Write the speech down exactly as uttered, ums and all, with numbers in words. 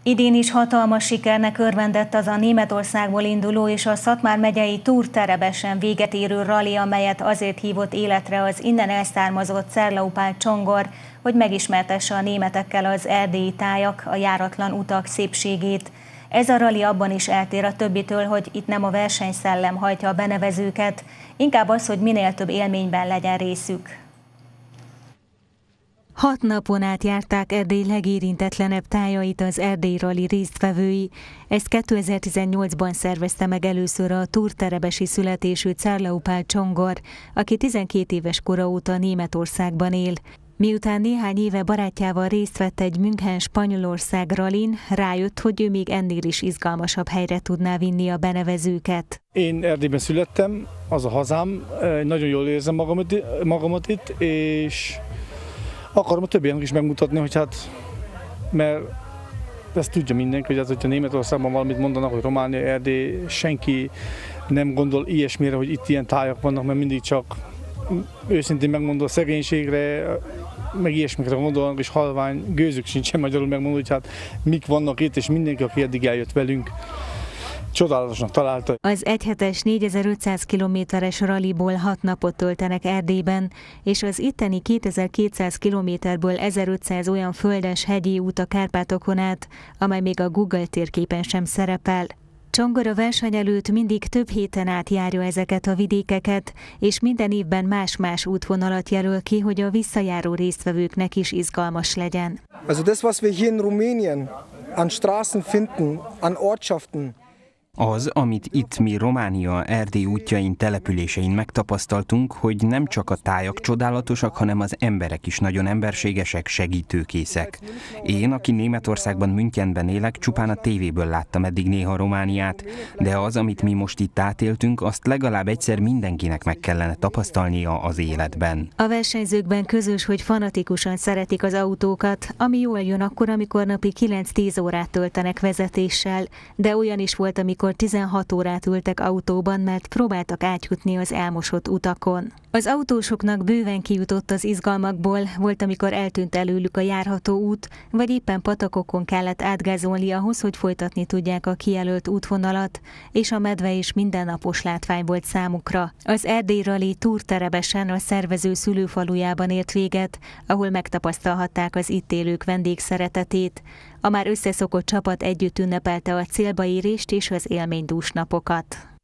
Idén is hatalmas sikernek örvendett az a Németországból induló és a Szatmár megyei Túrterebesen véget érő rali, amelyet azért hívott életre az innen elszármazott Czerlaupál Csongor, hogy megismertesse a németekkel az erdélyi tájak, a járatlan utak szépségét. Ez a rali abban is eltér a többitől, hogy itt nem a versenyszellem hajtja a benevezőket, inkább az, hogy minél több élményben legyen részük. Hat napon át járták Erdély legérintetlenebb tájait az Erdély Rali résztvevői. Ezt kétezer-tizennyolcban szervezte meg először a túrterebesi születésű Czerlaupál Csongor, aki tizenkét éves kora óta Németországban él. Miután néhány éve barátjával részt vett egy München-Spanyolország ralin, rájött, hogy ő még ennél is izgalmasabb helyre tudná vinni a benevezőket. Én Erdélyben születtem, az a hazám, nagyon jól érzem magamat, magamat itt, és akarom a többieknek is megmutatni, hogy hát, mert ezt tudja mindenki, hogy hát, hogyha Németországban valamit mondanak, hogy Románia, Erdély, senki nem gondol ilyesmire, hogy itt ilyen tájak vannak, mert mindig csak őszintén megmondom, szegénységre, meg ilyesmikre gondolnak, és halvány gőzük sincsen magyarul megmondani, hogy hát mik vannak itt, és mindenki, aki eddig eljött velünk, csodálatosnak találta. Az egyhetes négyezer-ötszáz kilométeres raliból hat napot töltenek Erdélyben, és az itteni kétezer-kétszáz kilométerből ezerötszáz olyan földes hegyi út a Kárpátokon át, amely még a Google térképen sem szerepel. Csongor a verseny előtt mindig több héten át járja ezeket a vidékeket, és minden évben más-más útvonalat jelöl ki, hogy a visszajáró résztvevőknek is izgalmas legyen. Also das, was wir hier in Rumänien an Straßen finden, an Ortschaften. Az, amit itt mi Románia Erdély útjain, településein megtapasztaltunk, hogy nem csak a tájak csodálatosak, hanem az emberek is nagyon emberségesek, segítőkészek. Én, aki Németországban, Münchenben élek, csupán a tévéből láttam eddig néha Romániát, de az, amit mi most itt átéltünk, azt legalább egyszer mindenkinek meg kellene tapasztalnia az életben. A versenyzőkben közös, hogy fanatikusan szeretik az autókat, ami jól jön akkor, amikor napi kilenc-tíz órát töltenek vezetéssel, de olyan is volt, amikor tizenhat órát ültek autóban, mert próbáltak átjutni az elmosott utakon. Az autósoknak bőven kijutott az izgalmakból, volt, amikor eltűnt előlük a járható út, vagy éppen patakokon kellett átgázolni ahhoz, hogy folytatni tudják a kijelölt útvonalat, és a medve is mindennapos látvány volt számukra. Az Erdély Rali Túrterebesen a szervező szülőfalujában ért véget, ahol megtapasztalhatták az itt élők vendégszeretetét. A már összeszokott csapat együtt ünnepelte a célba érést és az élménydús napokat.